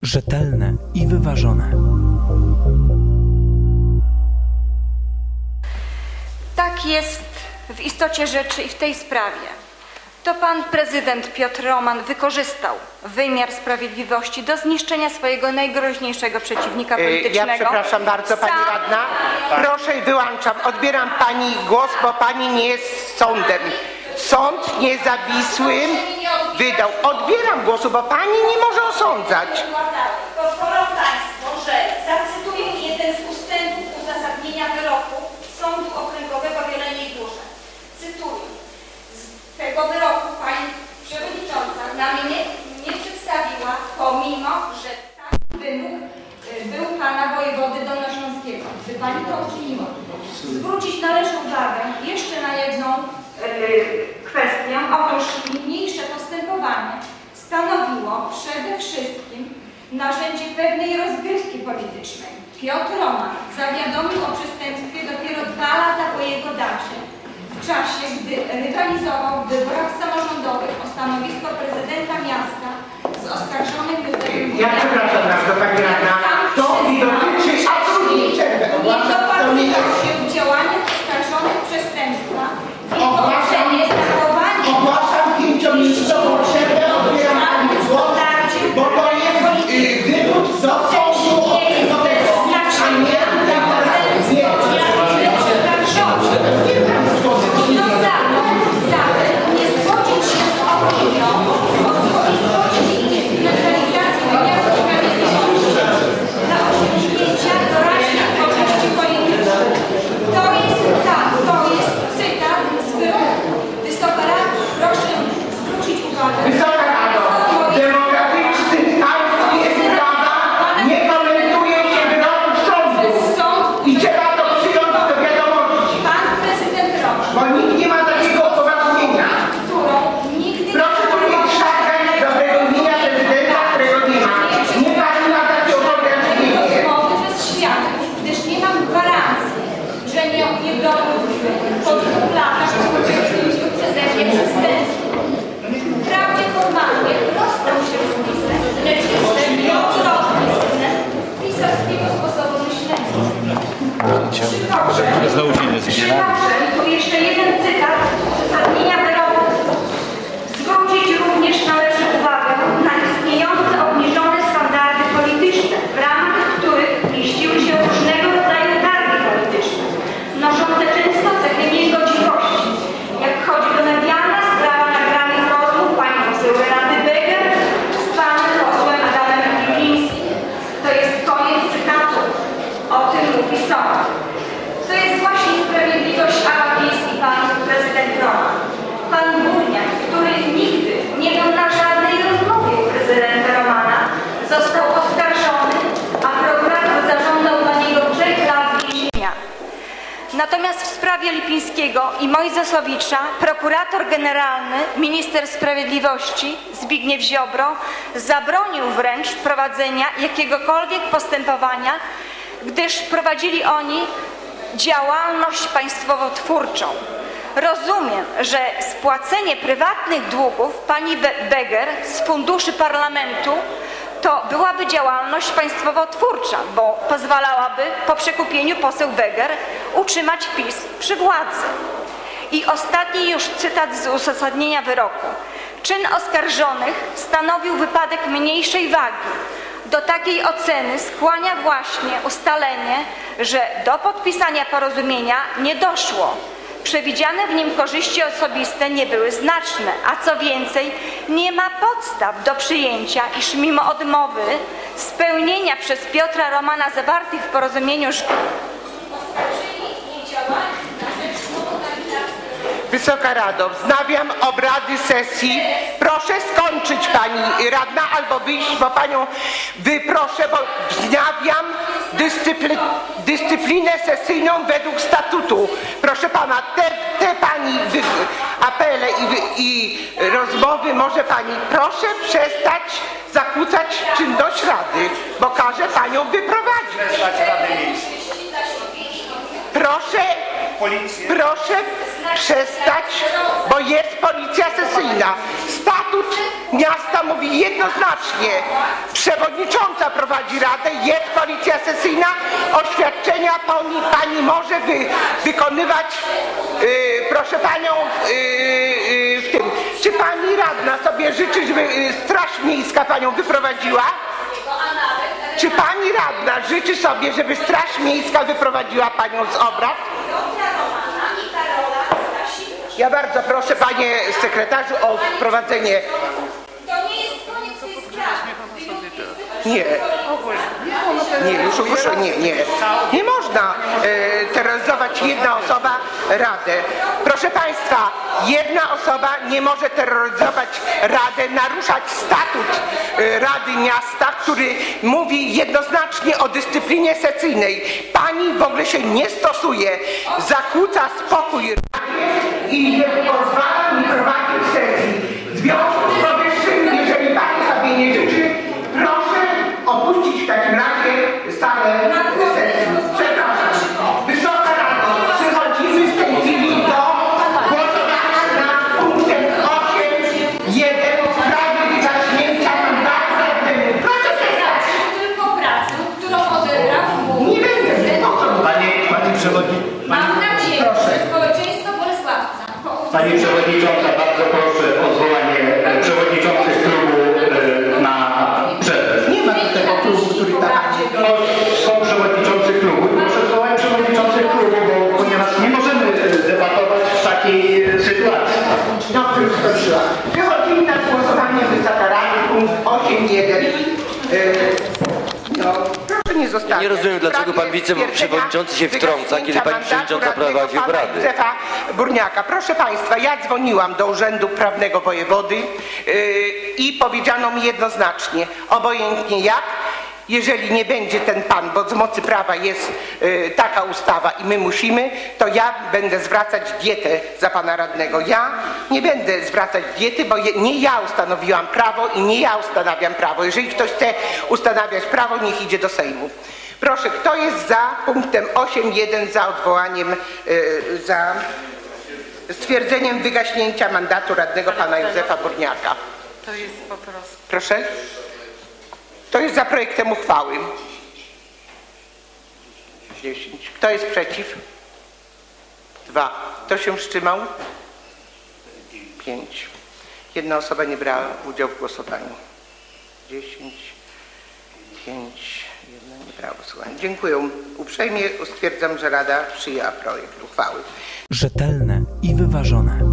Rzetelne i wyważone. Tak jest w istocie rzeczy i w tej sprawie. To pan prezydent Piotr Roman wykorzystał wymiar sprawiedliwości do zniszczenia swojego najgroźniejszego przeciwnika politycznego. Ja przepraszam bardzo, pani radna. Proszę i wyłączam. Odbieram pani głos, bo pani nie jest sądem. Sąd niezawisłym wydał. Odbieram głosu, bo pani nie może osądzać. Pozwolą państwo, że zacytuję jeden z ustępów uzasadnienia wyroku Sądu Okręgowego w Jeleniej Górze. Cytuję. Z tego wyroku pani przewodnicząca na mnie nie przedstawiła, pomimo że taki wymóg był pana wojewody dolnośląskiego. Gdy pani to uczyniła, zwrócić należy uwagę jeszcze na jedną kwestię. Otóż niniejsze postępowanie stanowiło przede wszystkim narzędzie pewnej rozgrywki politycznej. Piotr Roman zawiadomił o przestępstwie dopiero 2 lata po jego dacie, w czasie gdy rywalizował w wyborach samorządowych o stanowisko prezydenta miasta z oskarżonym Józefem. Ja przepraszam bardzo, pani radna. To mi dotyczy absolutnie przerwę. Nie dopatrywał się w działaniach oskarżonych przestępstwa. W jego ocenie zachowanie... Ogłaszam 5-minutową przerwę, odbieram pani głos, bo to jest wywód do sądu okręgowego, a nie zatem nie zgodzić się z opinią, pozwoli zgodzić neutralizacji wymiaru sprawiedliwości dla osiągnięcia doraźnych korzyści politycznych. To jest cytat z wyroku. Wysoka Rado, proszę zwrócić uwagę. Wysoka Rado, demokratyczny państw jest prawa, nie komentuje się wyroków sądu i trzeba to przyjąć do wiadomości. Pan prezydent Roman, Bo nikt nie ma takiego upoważnienia. którą nigdy Proszę powiedzieć szargać dobrego imienia prezydenta, którego nie ma. Nie pani ma takie upoważnienie. rozmowy bez świadków, gdyż nie mam gwarancji, że nie dokonujmy po 2 latach popełnieniu przeze mnie przestępstw. Wprawdzie formalnie rozstał się z pisem, lecz jestem nieodwrotny synem pisarskiego sposobu myślenia. Przytoczę tu jeszcze jeden cytat z uzasadnienia wyroku. Zwrócić również należy uwagę na istniejące obniżone standardy polityczne, w ramach których mieściły się różnego rodzaju targi polityczne, noszące często cechy niegodziwości, jak choćby medialna sprawa nagranych rozmów pani poseł Renaty Beger z panem posłem Adamem Glińskim. To jest koniec cytatu. O tym mówi sąd. To jest właśnie sprawiedliwość ala i pan prezydent Roman. Pan Burniak, który nigdy nie był na żadnej rozmowie u prezydenta Romana, został oskarżony, a prokurator zażądał dla niego 3 lat więzienia. Natomiast w sprawie Lipińskiego i Mojzesowicza prokurator generalny, minister sprawiedliwości Zbigniew Ziobro zabronił wręcz prowadzenia jakiegokolwiek postępowania, gdyż prowadzili oni działalność państwowo-twórczą. Rozumiem, że spłacenie prywatnych długów pani Beger z funduszy parlamentu to byłaby działalność państwowo-twórcza, bo pozwalałaby po przekupieniu poseł Beger utrzymać PiS przy władzy. I ostatni już cytat z uzasadnienia wyroku. Czyn oskarżonych stanowił wypadek mniejszej wagi. Do takiej oceny skłania właśnie ustalenie, że do podpisania porozumienia nie doszło. Przewidziane w nim korzyści osobiste nie były znaczne, a co więcej, nie ma podstaw do przyjęcia, iż mimo odmowy spełnienia przez Piotra Romana zawartych w porozumieniu Wysoka Rado, wznawiam obrady sesji. Proszę skończyć pani radna albo wyjść, bo panią wyproszę, bo wznawiam dyscyplinę sesyjną według statutu. Proszę pana, te pani apele i rozmowy może pani proszę przestać zakłócać czynność rady, bo każę panią wyprowadzić. Proszę policję. Proszę przestać, bo jest policja sesyjna. Statut miasta mówi jednoznacznie. Przewodnicząca prowadzi radę, jest policja sesyjna. Oświadczenia pani może wykonywać, proszę panią, w tym. Czy pani radna sobie życzy, żeby Straż Miejska panią wyprowadziła? Czy pani radna życzy sobie, żeby Straż Miejska wyprowadziła panią z obrad? Ja bardzo proszę, panie sekretarzu, o wprowadzenie. To nie jest koniec tej sprawy. Nie. Nie, już ogłoszę, nie. Nie można terroryzować jedna osoba radę. Proszę państwa, jedna osoba nie może terroryzować radę, naruszać statut Rady Miasta, który mówi jednoznacznie o dyscyplinie sesyjnej. Pani w ogóle się nie stosuje, zakłóca spokój Radzie i nie pozwala mi prowadzić sesji. W związku z powyższym, jeżeli pani sobie nie życzy, proszę opuścić w takim razie salę sesji. Przepraszam. Wysoka Rado, przechodzimy w tej chwili do głosowania nad punktem 8.1 w sprawie wygaśnięcia mandatu radnego. Proszę przestać. Tylko pracę, którą odebrał Nie będę. Po co? Pani przewodnicząca. Mam nadzieję, że społeczeństwo Bolesławca Pani przewodnicząca, bardzo proszę o zwołanie przewodniczących klubu na przerwę. Nie ma tego klubu, który tak. No, są przewodniczący klubu. Proszę zwołać przewodniczących klubu, bo ponieważ nie możemy debatować w takiej sytuacji. Dobrze, już skończyłam. Przechodzimy na głosowanie Wysoka Rady, punkt 8.1. No, proszę nie zostawiać. Nie rozumiem, dlaczego pan wiceprzewodniczący się wtrąca, kiedy pani przewodnicząca prowadzi obrady. Józefa Burniaka. Proszę państwa, ja dzwoniłam do Urzędu Prawnego Wojewody i powiedziano mi jednoznacznie, obojętnie jak, jeżeli nie będzie ten pan, bo z mocy prawa jest taka ustawa i my musimy, to ja będę zwracać dietę za pana radnego. Ja nie będę zwracać diety, bo nie ja ustanowiłam prawo i nie ja ustanawiam prawo. Jeżeli ktoś chce ustanawiać prawo, niech idzie do Sejmu. Proszę, kto jest za punktem 8.1, za odwołaniem, za stwierdzeniem wygaśnięcia mandatu radnego pana Józefa Burniaka? To jest po prostu. Proszę? Kto jest za projektem uchwały? 10. Kto jest przeciw? 2. Kto się wstrzymał? 5. Jedna osoba nie brała udziału w głosowaniu. 10. 5. Jedna nie brała głosowania. Dziękuję uprzejmie. Stwierdzam, że Rada przyjęła projekt uchwały. Rzetelne i wyważone.